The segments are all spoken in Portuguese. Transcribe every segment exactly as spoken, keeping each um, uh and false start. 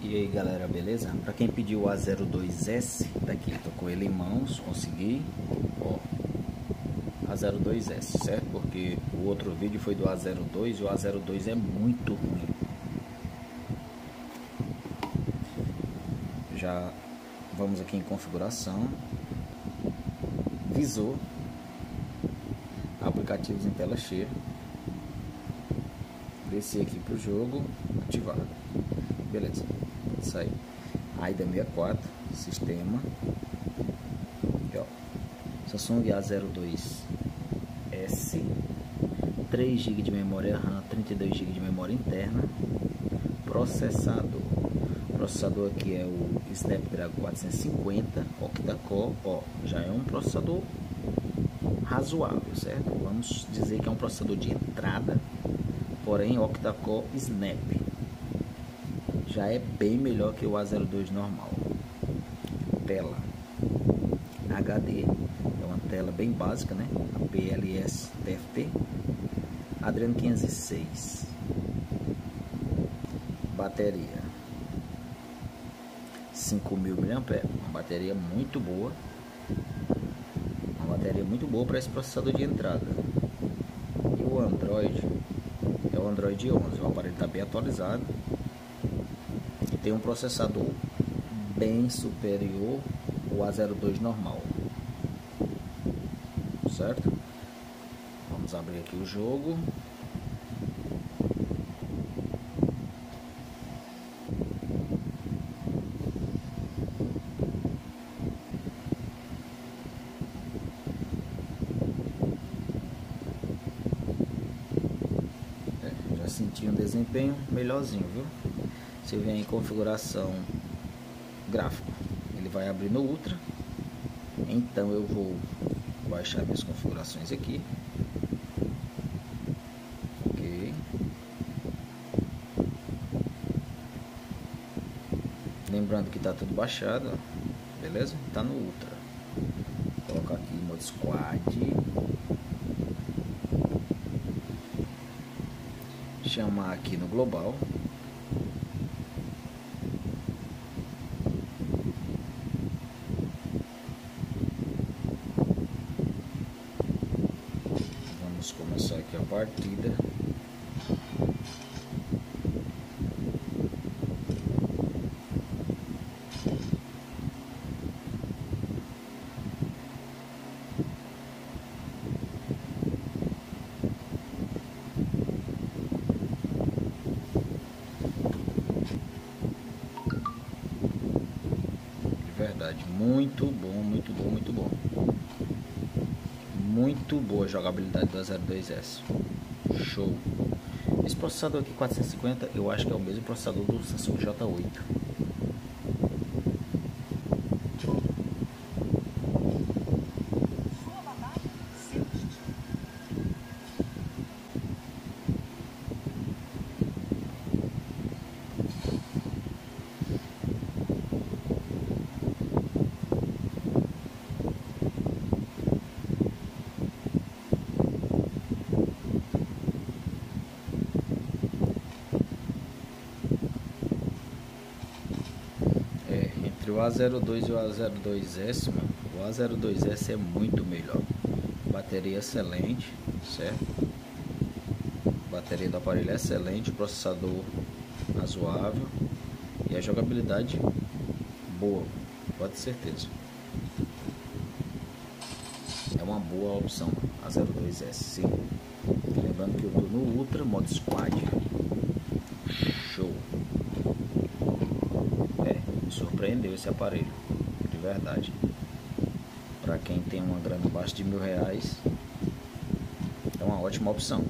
E aí galera, beleza? Pra quem pediu o A zero dois S, daqui, tô com ele em mãos, consegui. Ó, A zero dois S, certo? Porque o outro vídeo foi do A zero dois e o A zero dois é muito ruim. Já vamos aqui em configuração, visor, aplicativos em tela cheia, descer aqui pro jogo, ativar. Beleza, pode sair. A I D A sessenta e quatro, sistema. Aqui, ó. Samsung A zero dois S, três gigas de memória RAM, trinta e dois gigas de memória interna. Processador. O processador aqui é o Snapdragon quatrocentos e cinquenta octa-core, ó, já é um processador razoável, certo? Vamos dizer que é um processador de entrada, porém octa-core Snap. Já é bem melhor que o A zero dois normal. Tela H D, é uma tela bem básica, né? A P L S T F T, Adreno quinhentos e seis. Bateria cinco mil miliampères-hora, uma bateria muito boa. Uma bateria muito boa para esse processador de entrada. E o Android é o Android onze, o aparelho está bem atualizado. Tem um processador bem superior ao A zero dois normal, certo? Vamos abrir aqui o jogo. É, já senti um desempenho melhorzinho, viu? Se vem em configuração gráfico, ele vai abrir no Ultra. Então eu vou baixar minhas configurações aqui. Ok. Lembrando que está tudo baixado, ó. Beleza? Está no Ultra. Vou colocar aqui em modo Squad. Chamar aqui no global. Vamos começar aqui a partida. Verdade, muito bom, muito bom, muito bom. Muito boa a jogabilidade do A zero dois S. Show. Esse processador aqui quatrocentos e cinquenta, eu acho que é o mesmo processador do Samsung J oito. O A zero dois e o A zero dois S, mano, o A zero dois S é muito melhor. Bateria excelente, certo? Bateria do aparelho é excelente, processador razoável e a jogabilidade boa, pode ter certeza. É uma boa opção A zero dois S, sim. Lembrando que eu tô no Ultra, modo Squad. Show. Surpreendeu esse aparelho, de verdade. Para quem tem uma grana abaixo de mil reais, é uma ótima opção.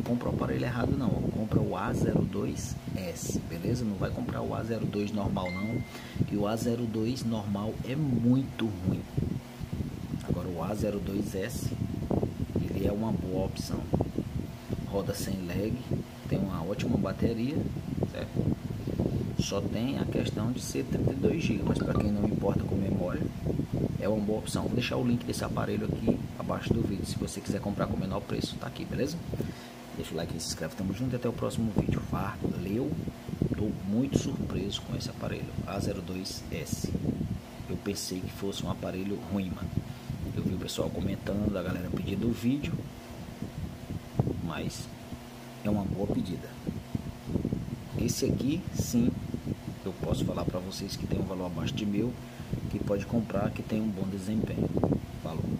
compra o aparelho errado não, compra o A zero dois S, beleza? Não vai comprar o A zero dois normal não, que o A zero dois normal é muito ruim. Agora o A zero dois S, ele é uma boa opção. Roda sem lag, tem uma ótima bateria, certo? Só tem a questão de ser trinta e dois gigas, mas para quem não importa com memória, é uma boa opção. Vou deixar o link desse aparelho aqui abaixo do vídeo, se você quiser comprar com o menor preço, tá aqui, beleza? Deixa o like e se inscreve, tamo junto e até o próximo vídeo. Valeu, tô muito surpreso com esse aparelho, A zero dois S. Eu pensei que fosse um aparelho ruim, mano. Eu vi o pessoal comentando, a galera pedindo o vídeo, mas é uma boa pedida. Esse aqui, sim, eu posso falar para vocês que tem um valor abaixo de mil, que pode comprar, que tem um bom desempenho. Falou.